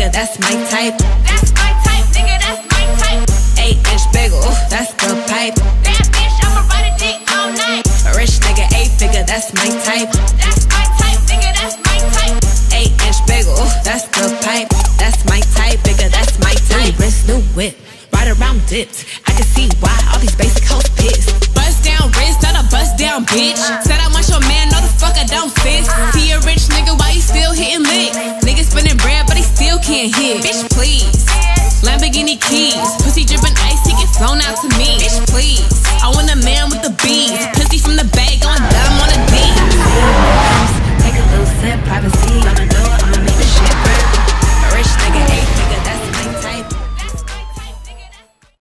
figure, that's my type. That's my type, nigga, that's my type. 8-inch bagel, that's the pipe. Bad bitch, I'ma ride a dick all night. A rich nigga, 8-figure, that's my type. That's my type, nigga, that's my type. 8-inch bagel, that's the pipe. That's my type, figure, that's my type. New wrist, new whip, ride around dipped. I can see why all these basic hoes pissed. Bust down wrist, not a bust down bitch.